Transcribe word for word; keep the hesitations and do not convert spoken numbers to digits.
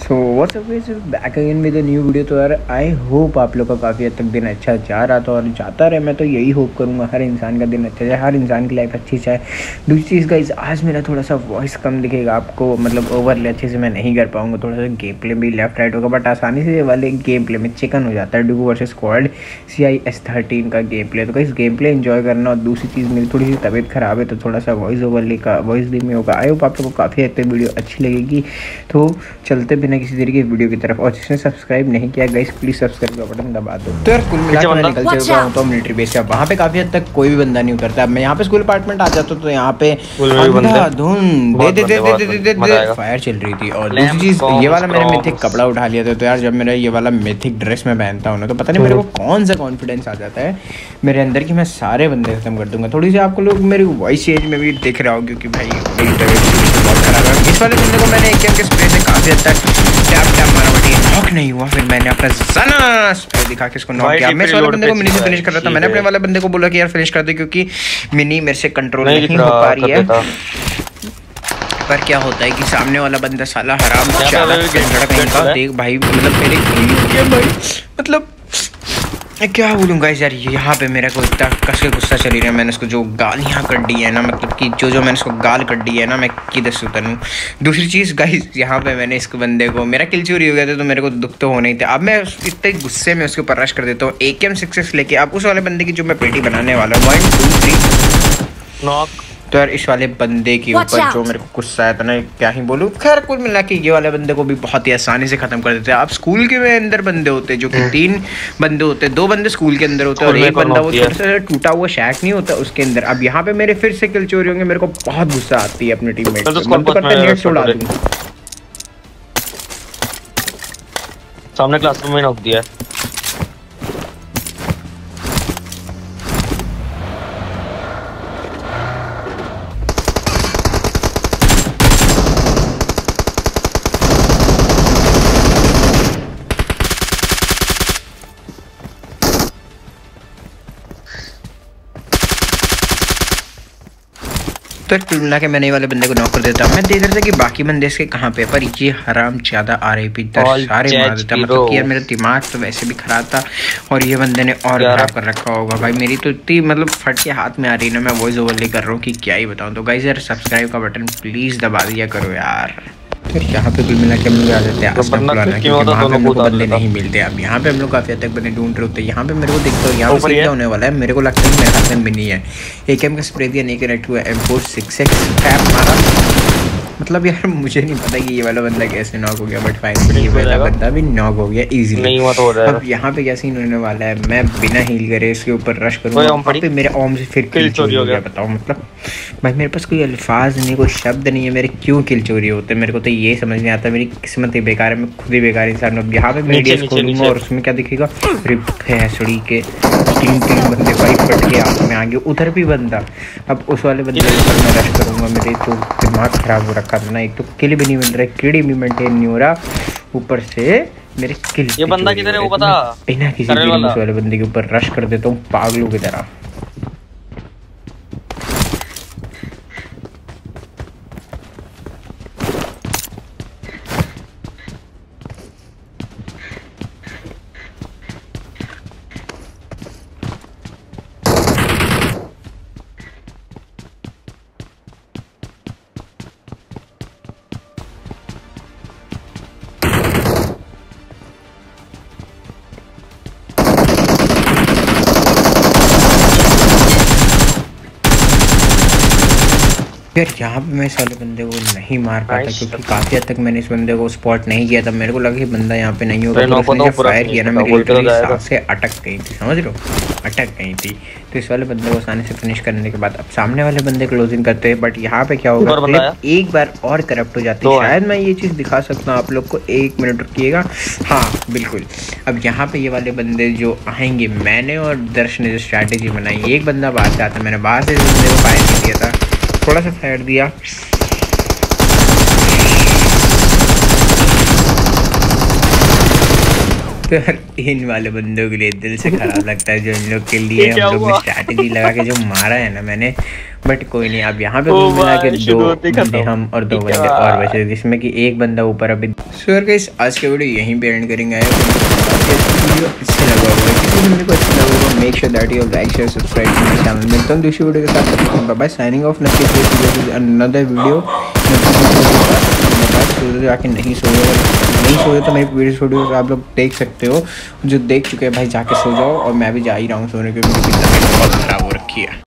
So what's up guys, back again with a new video. तो यार I hope आप लोग का काफ़ी हद तक दिन अच्छा जा रहा था और जाता रहे। मैं तो यही होप करूँगा हर इंसान का दिन अच्छा जाए, हर इंसान की लाइफ अच्छी जाए। दूसरी चीज़ गाइस, आज मेरा थोड़ा सा वॉइस कम दिखेगा आपको, मतलब ओवरले अच्छे से मैं नहीं कर पाऊँगा। थोड़ा सा गेम प्ले भी लेफ्ट राइट होगा, बट आसानी से ये वाले गेम प्ले में चिकन हो जाता है। डुगू versus squad C I S thirteen का गेम प्ले। तो गाइस गेम प्ले इन्जॉय करना। और दूसरी चीज़, मेरी थोड़ी सी तबीयत ख़राब है तो थोड़ा सा वॉइस ओवरले का वॉइस भी में होगा। आई होप आप लोग को काफ़ी हद तक वीडियो अच्छी लगेगी। तो चलते बिना किसी तरीके की वीडियो की तरफ, और जिसने सब्सक्राइब नहीं किया गाइस प्लीज सब्सक्राइब का बटन दबा दो। तो यार कुल मिलाकर मैं निकल चुका हूं तो मिलिट्री बेस से। वहां पे काफी हद तक कोई भी बंदा नहीं उतरता। अब मैं यहां पे स्कूल अपार्टमेंट आ जाता तो यहां पे अंधाधुंध दे दे दे दे दे दे फायर चल रही थी। और दूसरी चीज, ये वाला मैंने मिथिक कपड़ा उठा लिया था। तो यार जब मेरा ये वाला मिथिक ड्रेस में पहनता हूं ना, तो पता नहीं मेरे को कौन सा कॉन्फिडेंस आ जाता है मेरे अंदर कि मैं सारे बंदे खत्म कर दूंगा। थोड़ी सी आपको लोग मेरी वॉइस एज में भी दिख रहा हो, क्योंकि भाई मेरी तबीयत बहुत खराब है। इस वाले बंदे को मैंने एक के स्प्रे से काफी हद तक टैप टैप मारा, बट ये नॉक नहीं हुआ। फिर मैंने अपना ज़ना स्प्रे दिखा के इसको नॉक किया। मैं इस वाले बंदे को मिनी से फिनिश कर रहा था। मैंने अपने वाले बंदे को बोला कि यार फिनिश कर दे, क्योंकि मिनी मेरे से कंट्रोल नहीं, नहीं हो पा रही है। पर क्या होता है कि सामने वाला बंदा साला हराम ज्यादा का देख भाई, मतलब मेरे भाई मतलब मैं क्या बोलूँ गाइस यार, यहाँ पे मेरे को इतना कस के गुस्सा चली रहा है। मैंने इसको जो गालियाँ कर दी है ना, मतलब कि जो जो मैंने इसको गाल कर दी है ना, मैं किधर से उतरूँ। दूसरी चीज़ गाइस, यहाँ पे मैंने इसको बंदे को, मेरा किल चोरी हो गया था तो मेरे को दुख तो होना ही था। अब मैं इतने गुस्से में उसके ऊपर रश कर देता हूँ ए के एम सिक्स लेके। अब उस वाले बंदे की जो मैं पेटी बनाने वाला हूँ, वन टू थ्री नॉक। तो यार इस वाले बंदे के ऊपर जो मेरे को गुस्सा आया था ना, क्या ही बोलूँ। खैर कुल मिला के ये वाले बंदे को भी बहुत ही आसानी से खत्म कर देते हैं। आप स्कूल के में अंदर बंदे होते हैं जो कि तीन बंदे होते हैं, दो बंदे स्कूल के अंदर होते हैं और एक बंदा वो छोटा सा टूटा हुआ शैक नहीं होता उसके अंदर। अब यहाँ पे मेरे फिर से किल चोरी होंगे, मेरे को बहुत गुस्सा आती है अपने टीममेट पे। मन तो करता है नेट से उड़ा दूं। सामने क्लासरूम में नॉक दिया। तो कुल मिला के मैंने ये वाले बंदे को नॉक कर देता हूँ। मैं देख रहा था कि बाकी बंदे इसके कहाँ पे, पर ये हराम ज्यादा आ रही पी सारे मार देता। मतलब कि यार मेरा दिमाग तो वैसे भी खराब था और ये बंदे ने और खराब कर रखा होगा। भाई मेरी तो इतनी मतलब फट के हाथ में आ रही है ना, मैं वॉइस ओवरले कर रहा हूँ कि क्या ही बताऊँ। तो गाइस यार सब्सक्राइब का बटन प्लीज दबा दिया करो यार। फिर यहाँ पे कुल मिला के हम लोग आ जाते हैं आसमान खुलाना, क्योंकि वहाँ पे हम लोग को बंदे नहीं मिलते। अब यहाँ पे हम लोग काफी हद तक बंदे ढूंढ रहे होते हैं। यहाँ पे मेरे को दिखता है यहाँ पे क्या होने वाला है, मेरे को लगता है कि मेरे हाथ में मिनी है। एक एम का स्प्रे दिया, नहीं कनेक्ट हुआ, M four six X tap मारा। मतलब यार मुझे नहीं पता कि ये वाला बंदा कैसे नॉक हो गया, बट फाइनली ये वाला बंदा भी नॉक हो गया इजीली। अब यहाँ पे क्या सीन होने वाला है, मैं बिना हील करे इसके ऊपर रश करूँगा, वहाँ पे मेरे ओम से फिर किल चोरी हो गया। बताओ मतलब भाई मेरे पास कोई अल्फाज नहीं, कोई शब्द नहीं है मेरे क्यों किल चोरी होते हैं। मेरे को तो ये समझ नहीं आता, मेरी किस्मत ही बेकार है, मैं खुद ही बेकार इंसान हूँ। यहाँ पे मैं डीएस खोलूंगा और उसमें क्या दिखेगा, रिप भैंसड़ी के तीन तीन बंदे फाइट फट के हाथ में आगे, उधर भी बंदा। अब उस वाले बंदे के ऊपर मैं रश करूँगा, मेरे तो दिमाग खराब हो रखा था ना। एक तो किल भी नहीं मिल रहा है, किल भी मेंटेन नहीं हो रहा, ऊपर से मेरे किल। ये बंदा किधर है वो पता, बिना किसी उस वाले बंदे के ऊपर रश कर देता हूँ पागलों की तरह। यार यहाँ पे मैं इस वाले बंदे को नहीं मार पाता, क्योंकि काफी हद तक मैंने इस बंदे को स्पॉट नहीं किया था। मेरे को लगा कि बंदा यहाँ पे नहीं होगा, तो उसने जब फायर किया ना, मेरी सांस से अटक गई थी, समझ लो अटक गई थी। तो इस वाले बंदे को आसानी से फिनिश करने के बाद अब सामने वाले बंदे क्लोजिंग करते हैं, बट यहाँ पे क्या होगा, एक बार और करप्ट हो जाती है। शायद मैं ये चीज़ दिखा सकता हूँ आप लोग को, एक मिनट रुकिएगा। हाँ बिल्कुल, अब यहाँ पे ये वाले बंदे जो आएंगे, मैंने और दर्श ने जो स्ट्रैटेजी बनाई, एक बंदा बाहर से आता, मैंने बाहर से इस बंदे को फायर नहीं दिया था, थोड़ा सा फायर दिया, तो यार इन वाले बंदों के लिए दिल से खराब लगता है जो इन लोग के लिए हम लोग ने स्ट्रैटेजी लगा के जो मारा है ना मैंने। बट कोई नहीं, अब यहाँ पे कुल मिला के दो बंदे हम और दो बंदे और बचे, जिसमें कि एक बंदा ऊपर अभी। सो यार गाइस आज का वीडियो यहीं पे एंड करेंगे। वीडियो अच्छा लगा होगा, किसी वीडियो को अच्छा लगा होगा make sure that you like share subscribe to my channel. मिलता हूँ दूसरी वीडियो के साथ, बाय बाय, साइनिंग ऑफ। नक्की अनदर वीडियो सो जाके नहीं सोए नहीं सोए तो मेरी वीडियो वीडियोस आप लोग देख सकते हो। जो देख चुके हैं भाई जाके सो जाओ, और मैं भी जा ही रहा हूँ सोने के, क्योंकि तबीयत बहुत खराब हो रखी है।